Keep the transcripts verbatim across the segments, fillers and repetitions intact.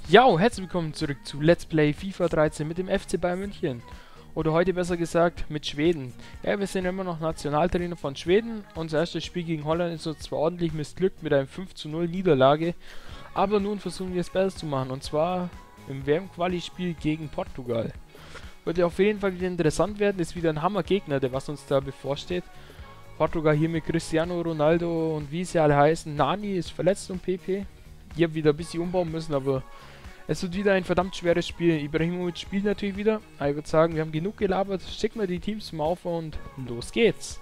Ja, herzlich willkommen zurück zu Let's Play FIFA dreizehn mit dem F C Bayern München. Oder heute besser gesagt mit Schweden. Ja, wir sind immer noch Nationaltrainer von Schweden. Unser erstes Spiel gegen Holland ist uns zwar ordentlich missglückt mit einer fünf zu null Niederlage. Aber nun versuchen wir es besser zu machen. Und zwar im W M-Quali-Spiel gegen Portugal. Wird ja auf jeden Fall wieder interessant werden. Ist wieder ein Hammer-Gegner, der was uns da bevorsteht. Portugal hier mit Cristiano Ronaldo und wie sie alle heißen. Nani ist verletzt und P P. Ich habe wieder ein bisschen umbauen müssen, aber es wird wieder ein verdammt schweres Spiel. Ibrahimovic spielt natürlich wieder. Ich würde sagen, wir haben genug gelabert. Schicken wir die Teams zum Aufbau und los geht's.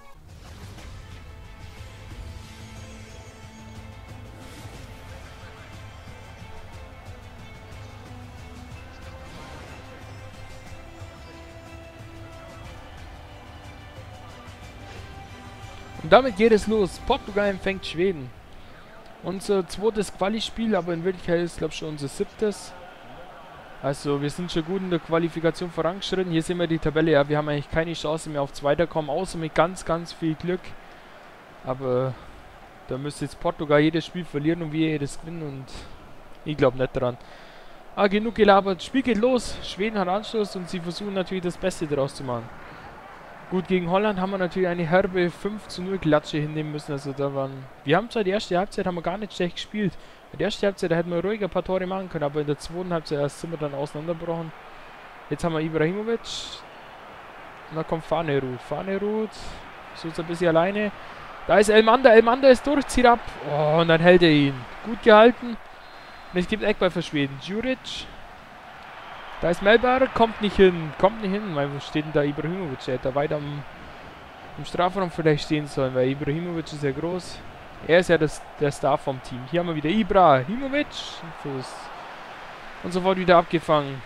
Und damit geht es los. Portugal empfängt Schweden. Unser zweites Quali-Spiel, aber in Wirklichkeit ist glaube ich schon unser siebtes. Also wir sind schon gut in der Qualifikation vorangeschritten. Hier sehen wir die Tabelle. Ja, wir haben eigentlich keine Chance mehr auf Zweiter kommen, außer mit ganz, ganz viel Glück. Aber da müsste jetzt Portugal jedes Spiel verlieren und wir jedes gewinnen und ich glaube nicht dran. Ah, genug gelabert. Spiel geht los. Schweden hat Anschluss und sie versuchen natürlich das Beste daraus zu machen. Gut, gegen Holland haben wir natürlich eine herbe fünf zu null Klatsche hinnehmen müssen. Also da waren... Wir haben zwar die erste Halbzeit haben wir gar nicht schlecht gespielt. In der ersten Halbzeit da hätten wir ruhig ein paar Tore machen können, aber in der zweiten Halbzeit erst sind wir dann auseinandergebrochen. Jetzt haben wir Ibrahimovic. Und da kommt Fanerud. Fanerud versucht ein bisschen alleine. Da ist Elmander. Elmander ist durch, zieht ab. Oh, und dann hält er ihn. Gut gehalten. Und es gibt Eckball für Schweden. Djuric. Da ist Mellberg, kommt nicht hin, kommt nicht hin, weil wo steht denn da Ibrahimovic? Der hätte da weiter am, im Strafraum vielleicht stehen sollen, weil Ibrahimovic ist ja groß. Er ist ja das, der Star vom Team. Hier haben wir wieder Ibrahimovic. Fuß. Und sofort wieder abgefangen.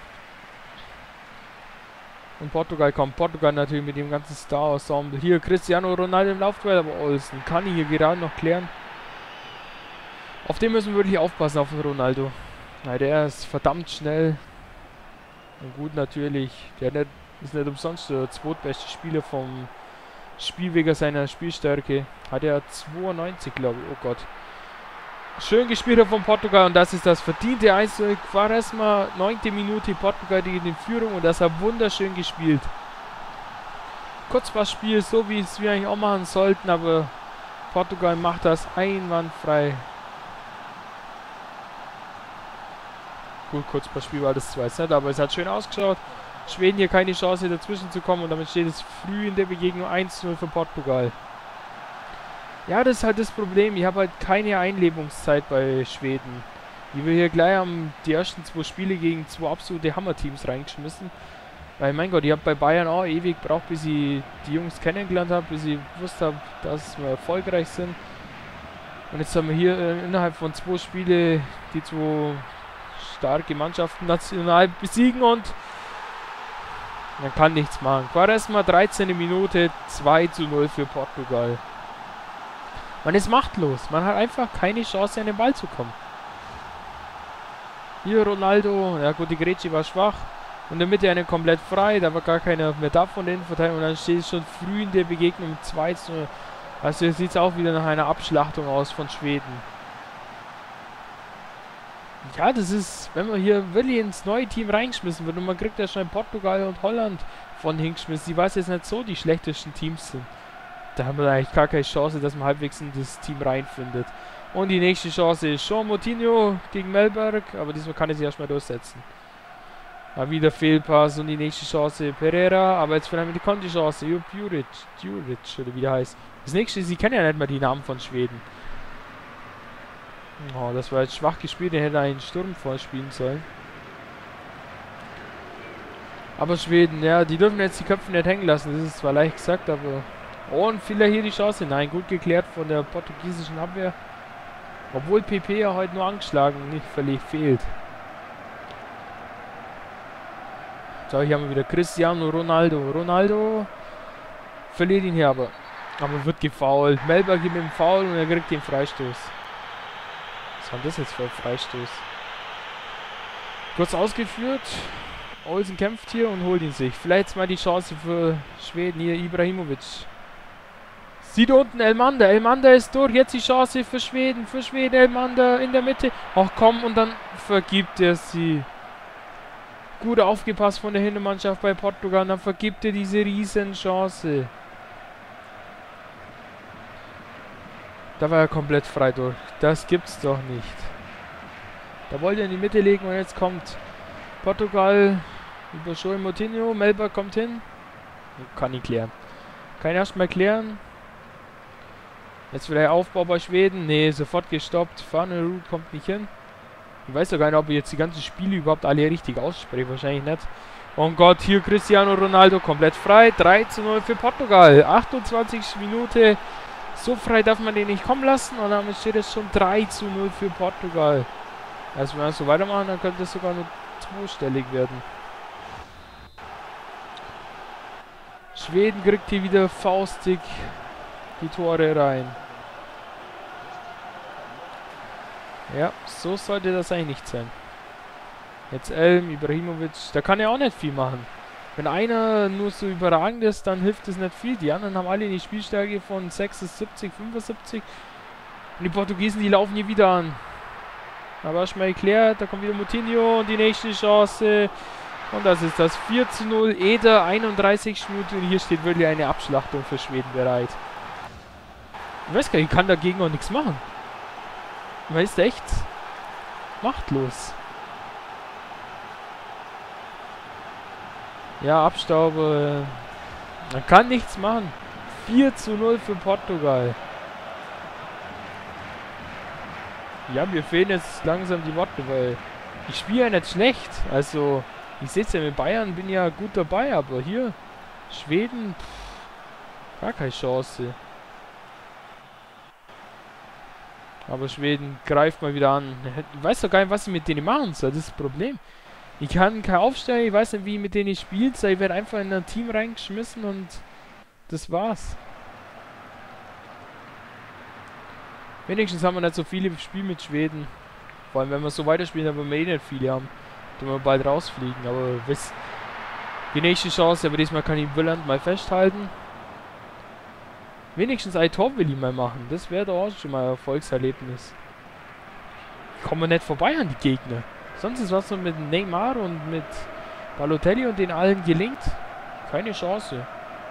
Und Portugal kommt. Portugal natürlich mit dem ganzen Star-Ensemble. Hier Cristiano Ronaldo im Laufduell, aber Olsen kann ihn hier gerade noch klären. Auf den müssen wir wirklich aufpassen, auf Ronaldo. Nein, der ist verdammt schnell. Und gut natürlich, der nicht, ist nicht umsonst der zweitbeste Spieler vom Spiel wegen seiner Spielstärke. Hat er zweiundneunzig, glaube ich. Oh Gott. Schön gespielt von Portugal und das ist das verdiente eins zu null. Quaresma, neunte Minute, Portugal geht in Führung und das hat wunderschön gespielt. Kurzpassspiel, so wie es wir eigentlich auch machen sollten, aber Portugal macht das einwandfrei. Gut, kurz paar Spiel war das zwar jetzt nicht, aber es hat schön ausgeschaut. Schweden hier keine Chance dazwischen zu kommen und damit steht es früh in der Begegnung eins zu null für Portugal. Ja, das ist halt das Problem. Ich habe halt keine Einlebungszeit bei Schweden. Ich will hier gleich haben die ersten zwei Spiele gegen zwei absolute Hammer-Teams reingeschmissen. Weil, mein Gott, ich habe bei Bayern auch ewig gebraucht, bis ich die Jungs kennengelernt habe, bis ich gewusst habe, dass wir erfolgreich sind. Und jetzt haben wir hier äh, innerhalb von zwei Spiele die zwei starke Mannschaften national besiegen und man kann nichts machen. Quaresma, dreizehnte Minute, zwei zu null für Portugal. Man ist machtlos. Man hat einfach keine Chance, an den Ball zu kommen. Hier Ronaldo. Ja gut, die Grätsche war schwach. Und in der Mitte eine komplett frei. Da war gar keiner mehr da von den Innenverteidigern. Und dann steht es schon früh in der Begegnung zwei zu null. Also hier sieht es auch wieder nach einer Abschlachtung aus von Schweden. Ja, das ist, wenn man hier wirklich ins neue Team reingeschmissen wird und man kriegt ja schon Portugal und Holland von hingeschmissen, die weiß jetzt nicht so die schlechtesten Teams sind. Da haben wir eigentlich gar keine Chance, dass man halbwegs in das Team reinfindet. Und die nächste Chance ist João Moutinho gegen Mellberg, aber diesmal kann er sich erstmal durchsetzen. Mal wieder Fehlpass und die nächste Chance Pereira, aber jetzt vielleicht die Konti-Chance, Djuric, Djuric oder wie der heißt. Das nächste ist, sie kennen ja nicht mal die Namen von Schweden. Oh, das war jetzt schwach gespielt, der hätte einen Sturm vorspielen sollen. Aber Schweden, ja, die dürfen jetzt die Köpfe nicht hängen lassen, das ist zwar leicht gesagt, aber... Oh, und vielleicht hier die Chance, nein, gut geklärt von der portugiesischen Abwehr. Obwohl P P ja heute nur angeschlagen, nicht völlig fehlt. So, hier haben wir wieder Cristiano Ronaldo. Ronaldo verliert ihn hier aber. Aber wird gefoult. Mellberg gibt ihm Foul und er kriegt den Freistoß. Was war das jetzt für ein Freistoß? Kurz ausgeführt. Olsen kämpft hier und holt ihn sich. Vielleicht mal die Chance für Schweden hier. Ibrahimovic. Sieht unten Elmander. Elmander ist durch. Jetzt die Chance für Schweden. Für Schweden. Elmander in der Mitte. Ach komm, und dann vergibt er sie. Gut aufgepasst von der Hintermannschaft bei Portugal. Dann vergibt er diese riesen Chance. Da war er komplett frei durch. Das gibt's doch nicht. Da wollte er in die Mitte legen und jetzt kommt Portugal über Joel Moutinho. Melba kommt hin. Kann ihn klären. Kann ihn erstmal klären. Jetzt vielleicht Aufbau bei Schweden. Nee, sofort gestoppt. Farnerud kommt nicht hin. Ich weiß doch gar nicht, ob ich jetzt die ganzen Spiele überhaupt alle richtig ausspreche. Wahrscheinlich nicht. Oh Gott, hier Cristiano Ronaldo komplett frei. drei zu null für Portugal. achtundzwanzigste Minute. So frei darf man den nicht kommen lassen. Und damit steht es schon drei zu null für Portugal. Also wenn wir so weitermachen, dann könnte es sogar nur zweistellig werden. Schweden kriegt hier wieder faustig die Tore rein. Ja, so sollte das eigentlich nicht sein. Jetzt Elm, Ibrahimovic, da kann er auch nicht viel machen. Wenn einer nur so überragend ist, dann hilft es nicht viel. Die anderen haben alle eine Spielstärke von sechsundsiebzig, fünfundsiebzig. Und die Portugiesen, die laufen hier wieder an. Aber erstmal erklärt, da kommt wieder Moutinho und die nächste Chance. Und das ist das vier zu null. Eder, einunddreißig Minuten. Und hier steht wirklich eine Abschlachtung für Schweden bereit. Ich weiß gar nicht, ich kann dagegen auch nichts machen. Man ist echt machtlos. Ja, Abstauber. Man kann nichts machen. vier zu null für Portugal. Ja, mir fehlen jetzt langsam die Worte, weil ich spiele ja nicht schlecht. Also, ich sehe es ja mit Bayern, bin ja gut dabei, aber hier, Schweden, pff, gar keine Chance. Aber Schweden greift mal wieder an. Ich weiß doch gar nicht, was ich mit denen machen soll, das ist das Problem. Ich kann kein Aufstellen, ich weiß nicht, wie ich mit denen ich spiele. Ich werde einfach in ein Team reingeschmissen und das war's. Wenigstens haben wir nicht so viele Spiele mit Schweden. Vor allem, wenn wir so weiterspielen, dann werden wir eh nicht viele haben. Dann wir bald rausfliegen. Aber wisst, die nächste Chance, aber diesmal kann ich Willand mal festhalten. Wenigstens ein Tor will ich mal machen. Das wäre doch auch schon mal ein Erfolgserlebnis. Kommen wir nicht vorbei an die Gegner. Sonst ist was so mit Neymar und mit Balotelli und den allen gelingt. Keine Chance.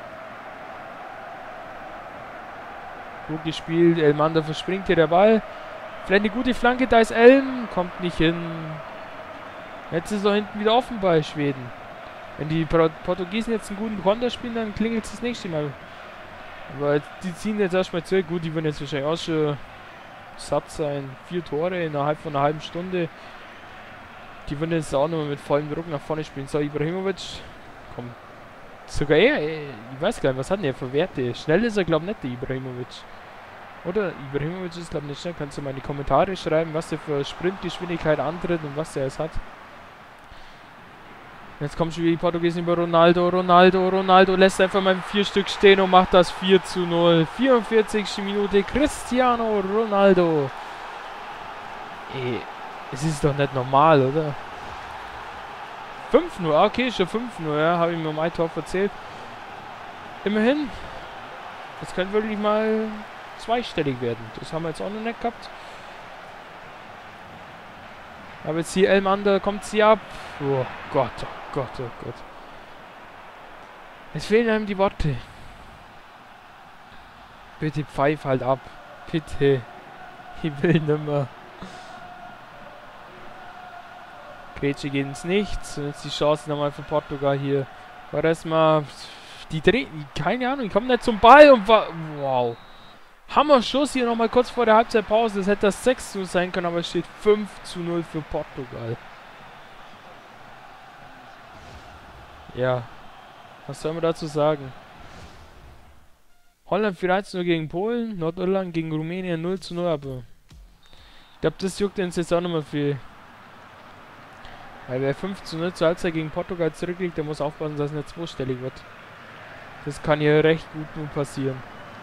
Gut gespielt. Elmander verspringt hier der Ball. Vielleicht eine gute Flanke. Da ist Elm. Kommt nicht hin. Jetzt ist er hinten wieder offen bei Schweden. Wenn die Portugiesen jetzt einen guten Konter spielen, dann klingelt es das nächste Mal. Aber die ziehen jetzt erstmal zurück. Gut, die werden jetzt wahrscheinlich auch schon satt sein. Vier Tore innerhalb von einer halben Stunde. Die würden jetzt auch nochmal mit vollem Druck nach vorne spielen. So, Ibrahimovic. Komm. Sogar er, ich weiß gar nicht, was hat denn er für Werte? Schnell ist er, glaube ich, nicht, der Ibrahimovic. Oder? Ibrahimovic ist, glaube ich, nicht schnell. Kannst du mal in die Kommentare schreiben, was der für Sprintgeschwindigkeit antritt und was der es hat. Jetzt kommt schon wieder die Portugiesen über Ronaldo. Ronaldo, Ronaldo lässt einfach mal vier Stück stehen und macht das vier zu null. vierundvierzigste Minute. Cristiano Ronaldo. Ey, es ist doch nicht normal, oder? fünf null, okay, schon fünf null, ja, habe ich mir um ein Tor verzählt. Immerhin. Das könnte wirklich mal zweistellig werden. Das haben wir jetzt auch noch nicht gehabt. Aber jetzt hier Elmander, kommt sie ab. Oh Gott, oh Gott, oh Gott. Es fehlen einem die Worte. Bitte pfeif halt ab. Bitte. Ich will nimmer. Grätsche geht ins Nichts. Und jetzt die Chance nochmal für Portugal hier. War das mal. Die drehen. Keine Ahnung, ich komme nicht zum Ball und war. Wow. Hammer-Schuss hier nochmal kurz vor der Halbzeitpause. Das hätte das sechs zu null sein können, aber es steht fünf zu null für Portugal. Ja. Was soll man dazu sagen? Holland vier eins null gegen Polen. Nordirland gegen Rumänien null zu null, aber. Ich glaube, das juckt uns jetzt auch nochmal viel. Weil wer fünf zu null zur Halbzeit gegen Portugal zurückliegt, der muss aufpassen, dass es nicht zweistellig wird. Das kann hier recht gut nur passieren.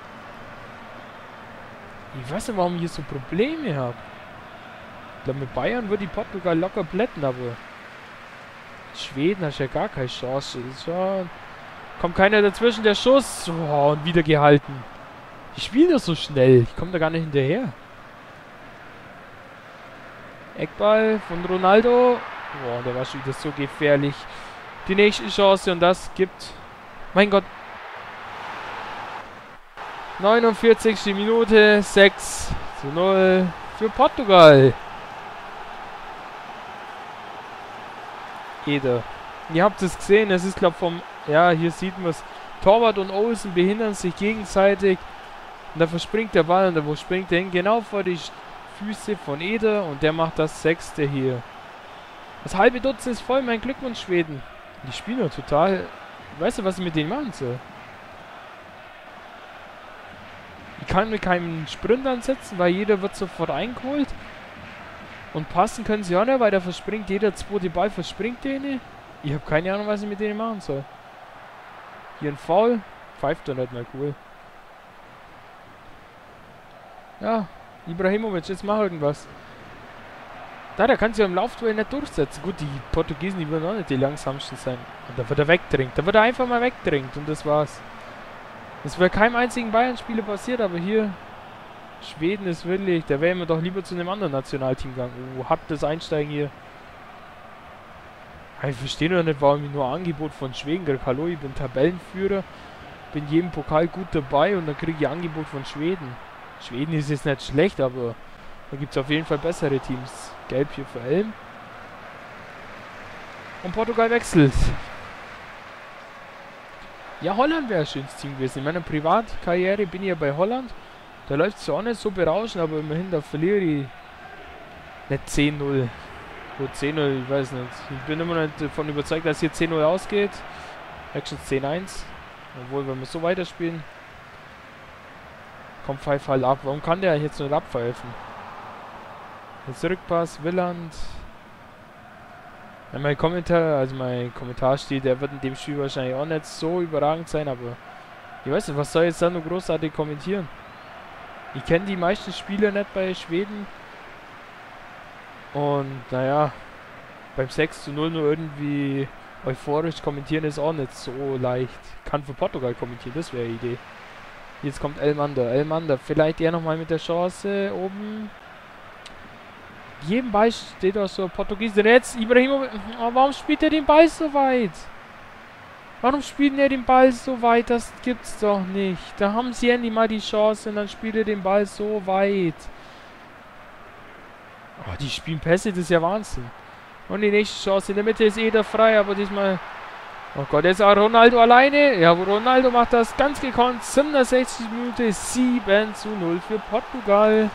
Ich weiß nicht, warum ich hier so Probleme habe. Ich glaube, mit Bayern würde die Portugal locker plätten, aber Schweden hast ja gar keine Chance. Das ist ja, kommt keiner dazwischen, der Schuss. Oh, und wieder gehalten. Die spielen das so schnell. Ich komme da gar nicht hinterher. Eckball von Ronaldo. Boah, der war schon wieder so gefährlich. Die nächste Chance und das gibt... Mein Gott. neunundvierzigste Minute. sechs zu null für Portugal. Eder. Ihr habt es gesehen. Es ist, glaube ich, vom... Ja, hier sieht man es. Torwart und Olsen behindern sich gegenseitig. Und da verspringt der Ball. Und da wo springt er hin? Genau vor die Füße von Eder. Und der macht das sechste hier. Das halbe Dutzend ist voll. Mein Glückwunsch, Schweden. Die spielen ja total... Weißt du, was ich mit denen machen soll? Ich kann mir keinen Sprint ansetzen, weil jeder wird sofort eingeholt. Und passen können sie auch nicht, weil da verspringt jeder zweite Ball, verspringt denen. Ich habe keine Ahnung, was ich mit denen machen soll. Hier ein Foul. Pfeift doch nicht mal cool. Ja, Ibrahimovic, jetzt mach irgendwas. Da, der kann sich ja im Laufduell nicht durchsetzen. Gut, die Portugiesen, die würden auch nicht die langsamsten sein. Und da wird er wegdrängt. Da wird er einfach mal wegdrängt und das war's. Das wäre keinem einzigen Bayern-Spieler passiert, aber hier... Schweden ist wirklich... Da wären wir doch lieber zu einem anderen Nationalteam gegangen. Oh, hat das Einsteigen hier... Ich verstehe noch nicht, warum ich nur ein Angebot von Schweden kriege. Hallo, ich bin Tabellenführer. Bin jedem Pokal gut dabei und dann kriege ich ein Angebot von Schweden. Schweden ist jetzt nicht schlecht, aber... Da gibt es auf jeden Fall bessere Teams. Gelb hier für Elm. Und Portugal wechselt. Ja, Holland wäre ein schönes Team gewesen. In meiner Privatkarriere bin ich ja bei Holland. Da läuft es zwar auch nicht so berauschend, aber immerhin, da verliere ich nicht zehn null. Gut, zehn null, ich weiß nicht. Ich bin immer nicht davon überzeugt, dass hier zehn null ausgeht. Action zehn eins. Obwohl, wenn wir so weiterspielen. Kommt Pfeif halt ab. Warum kann der jetzt nicht abpfeifen? Jetzt Rückpass, Willand. Ja, mein Kommentar, also mein Kommentar steht, der wird in dem Spiel wahrscheinlich auch nicht so überragend sein, aber ich weiß nicht, was soll ich jetzt da nur großartig kommentieren? Ich kenne die meisten Spieler nicht bei Schweden. Und naja, beim sechs zu null nur irgendwie euphorisch kommentieren ist auch nicht so leicht. Kann für Portugal kommentieren, das wäre eine Idee. Jetzt kommt Elmander, Elmander, vielleicht er nochmal mit der Chance oben. Jedem Ball steht auch so ein Portugiese. Jetzt Ibrahimovic. Oh, warum spielt er den Ball so weit? Warum spielt er den Ball so weit? Das gibt's doch nicht. Da haben sie endlich mal die Chance und dann spielt er den Ball so weit. Oh, die spielen Pässe, das ist ja Wahnsinn. Und die nächste Chance in der Mitte ist Eder frei, aber diesmal... Oh Gott, jetzt ist auch Ronaldo alleine. Ja, Ronaldo macht das ganz gekonnt. siebenundsechzig Minute, sieben zu null für Portugal.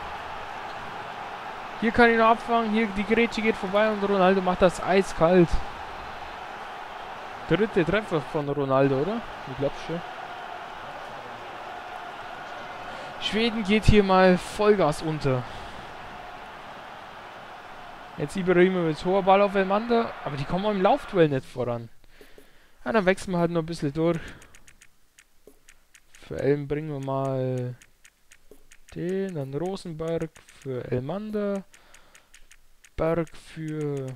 Hier kann ich noch abfangen. Hier die Grätsche geht vorbei und Ronaldo macht das eiskalt. Dritte Treffer von Ronaldo, oder? Ich glaube schon. Schweden geht hier mal Vollgas unter. Jetzt Ibrahimovic, hoher Ball auf Elmander. Aber die kommen auch im Laufduell nicht voran. Ja, dann wechseln wir halt noch ein bisschen durch. Für Elm bringen wir mal... Den, dann Rosenberg für Elmander. Berg für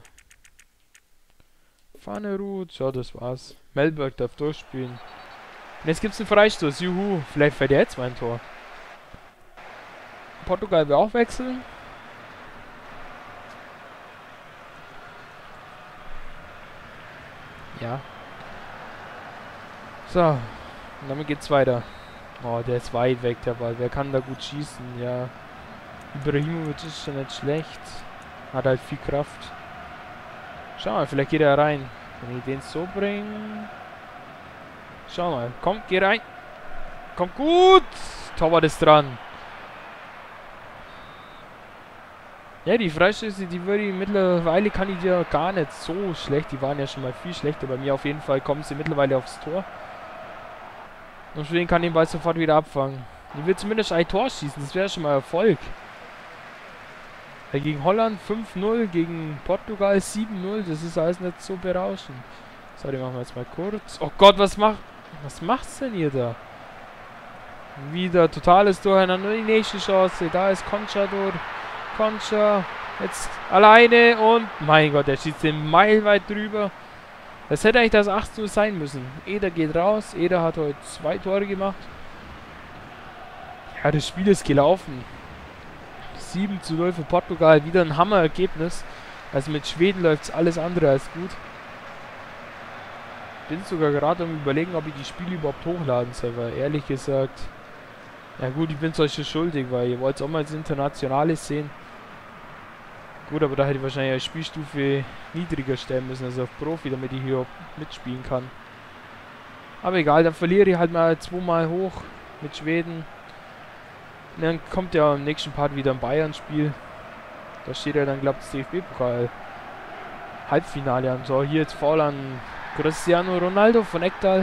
Pfannerud. Ja, das war's. Melberg darf durchspielen. Und jetzt gibt's einen Freistoß. Juhu. Vielleicht fällt er jetzt mein Tor. Portugal will auch wechseln. Ja. So. Und damit geht's weiter. Oh, der ist weit weg, der Ball. Wer kann da gut schießen? Ja. Ibrahimovic ist schon nicht schlecht. Hat halt viel Kraft. Schau mal, vielleicht geht er rein. Wenn ich den so bringe. Schau mal. Kommt, geh rein. Kommt gut. Torwart ist dran. Ja, die Freistöße, die würde ich mittlerweile, kann ich ja gar nicht so schlecht. Die waren ja schon mal viel schlechter. Bei mir auf jeden Fall kommen sie mittlerweile aufs Tor. Und deswegen kann ich den Ball sofort wieder abfangen. Ich will zumindest ein Tor schießen, das wäre schon mal Erfolg. Ja, gegen Holland fünf null, gegen Portugal sieben null, das ist alles nicht so berauschend. So, den machen wir jetzt mal kurz. Oh Gott, was macht... Was macht's denn ihr da? Wieder totales Durcheinander, die nächste Chance. Da ist Concha durch. Concha, jetzt alleine und... Mein Gott, der schießt den meilenweit drüber. Das hätte eigentlich das acht zu null sein müssen. Eder geht raus. Eder hat heute zwei Tore gemacht. Ja, das Spiel ist gelaufen. sieben zu null für Portugal. Wieder ein Hammerergebnis. Also mit Schweden läuft es alles andere als gut. Bin sogar gerade am Überlegen, ob ich die Spiele überhaupt hochladen soll, weil ehrlich gesagt, ja gut, ich bin es euch schon schuldig, weil ihr wollt auch mal das Internationales sehen. Gut, aber da hätte ich wahrscheinlich eine Spielstufe niedriger stellen müssen, also auf Profi, damit ich hier mitspielen kann. Aber egal, dann verliere ich halt mal zweimal hoch mit Schweden. Und dann kommt ja im nächsten Part wieder ein Bayern-Spiel. Da steht ja dann, glaube ich, das D F B-Pokal Halbfinale an. So, hier jetzt Foul an Cristiano Ronaldo von Ekdal.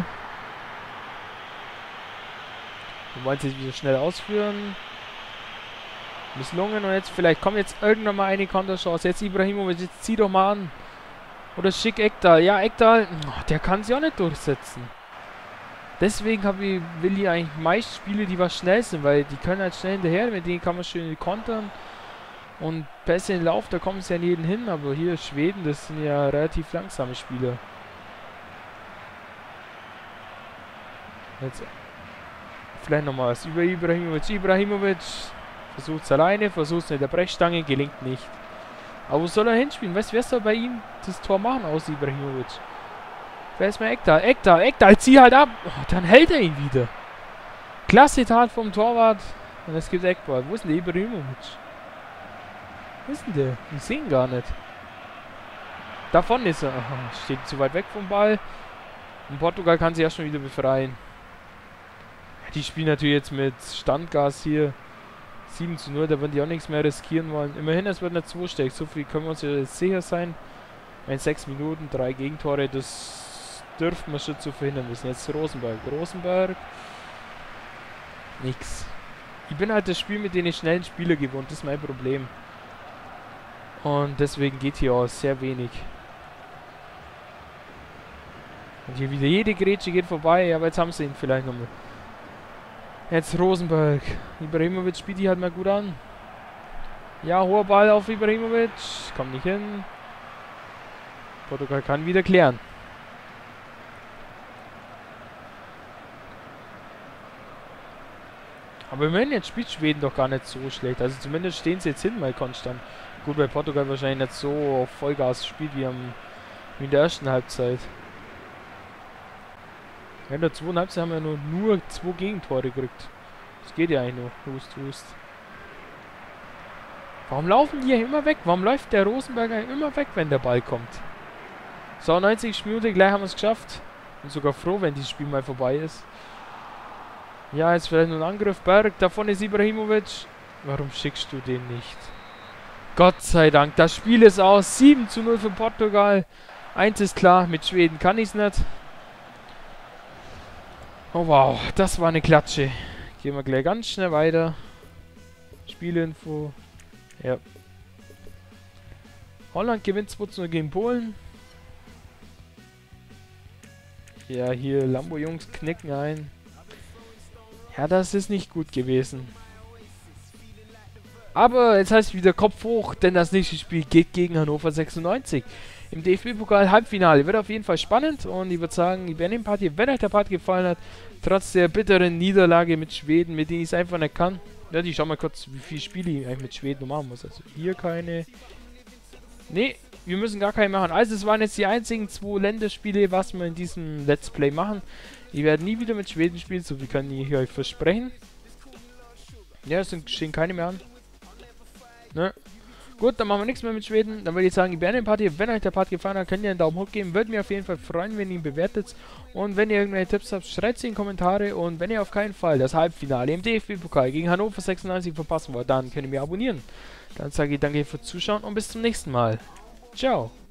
Wir wollen es jetzt wieder schnell ausführen. Misslungen und jetzt vielleicht kommt jetzt irgendwann mal eine Konterchance. Jetzt Ibrahimovic, jetzt zieh doch mal an. Oder schick Ekdal. Ja, Ekdal, oh, der kann sich auch nicht durchsetzen. Deswegen hab ich, will ich eigentlich meist Spiele, die was schnell sind, weil die können halt schnell hinterher, mit denen kann man schön kontern. Und besser in den Lauf, da kommen sie ja jeden hin, aber hier Schweden, das sind ja relativ langsame Spieler. Jetzt vielleicht nochmal was über Ibrahimovic. Ibrahimovic versucht es alleine, versucht es mit der Brechstange, gelingt nicht. Aber wo soll er hinspielen? Weißt du, wer soll bei ihm das Tor machen aus Ibrahimovic? Wer ist mal Ekdal? Ekdal, Ekdal, zieh halt ab! Oh, dann hält er ihn wieder. Klasse Tat vom Torwart. Und es gibt Eckball. Wo ist denn der Ibrahimovic? Wo ist denn der? Ich sehe ihn gar nicht. Davon ist er. Aha, steht zu weit weg vom Ball. Und Portugal kann sich ja schon wieder befreien. Die spielen natürlich jetzt mit Standgas hier. sieben zu null, da werden die auch nichts mehr riskieren wollen. Immerhin, es wird nicht so stark. So viel können wir uns ja jetzt sicher sein. In sechs Minuten, drei Gegentore, das dürften wir schon zu verhindern wissen. Jetzt Rosenberg. Rosenberg. Nix. Ich bin halt das Spiel mit den schnellen Spielern gewohnt. Das ist mein Problem. Und deswegen geht hier auch sehr wenig. Und hier wieder jede Grätsche geht vorbei. Aber jetzt haben sie ihn vielleicht nochmal. Jetzt Rosenberg. Ibrahimovic spielt die halt mal gut an. Ja, hoher Ball auf Ibrahimovic. Kommt nicht hin. Portugal kann wieder klären. Aber immerhin, jetzt spielt Schweden doch gar nicht so schlecht. Also zumindest stehen sie jetzt hin mal konstant. Gut, weil Portugal wahrscheinlich nicht so auf Vollgas spielt wie, am, wie in der ersten Halbzeit. In der zweiten Halbzeit haben wir nur, nur zwei Gegentore gekriegt. Das geht ja eigentlich noch. Hust, hust. Warum laufen die hier immer weg? Warum läuft der Rosenberger immer weg, wenn der Ball kommt? So, neunzig Minuten, gleich haben wir es geschafft. Bin sogar froh, wenn dieses Spiel mal vorbei ist. Ja, jetzt vielleicht nur ein Angriff. Berg, davon ist Ibrahimovic. Warum schickst du den nicht? Gott sei Dank, das Spiel ist aus. sieben zu null für Portugal. Eins ist klar, mit Schweden kann ich es nicht. Oh wow, das war eine Klatsche. Gehen wir gleich ganz schnell weiter. Spielinfo. Ja. Holland gewinnt zwei zu null gegen Polen. Ja, hier Lambo-Jungs knicken ein. Ja, das ist nicht gut gewesen. Aber jetzt heißt es wieder Kopf hoch, denn das nächste Spiel geht gegen Hannover sechsundneunzig. Im D F B-Pokal Halbfinale. Wird auf jeden Fall spannend und ich würde sagen, ich beende den Part hier. Wenn euch der Part gefallen hat, trotz der bitteren Niederlage mit Schweden, mit denen ich es einfach nicht kann. Ja, ich schau mal kurz, wie viele Spiele ich eigentlich mit Schweden machen muss. Also hier keine. Nee, wir müssen gar keine machen. Also es waren jetzt die einzigen zwei Länderspiele, was wir in diesem Let's Play machen. Ich werde nie wieder mit Schweden spielen, so viel kann ich euch versprechen. Ja, es stehen keine mehr an. Ne? Gut, dann machen wir nichts mehr mit Schweden. Dann würde ich sagen, ich beende den Part hier. Wenn euch der Part gefallen hat, könnt ihr einen Daumen hoch geben. Würde mich auf jeden Fall freuen, wenn ihr ihn bewertet. Und wenn ihr irgendwelche Tipps habt, schreibt sie in die Kommentare. Und wenn ihr auf keinen Fall das Halbfinale im D F B-Pokal gegen Hannover sechsundneunzig verpassen wollt, dann könnt ihr mir abonnieren. Dann sage ich danke fürs Zuschauen und bis zum nächsten Mal. Ciao.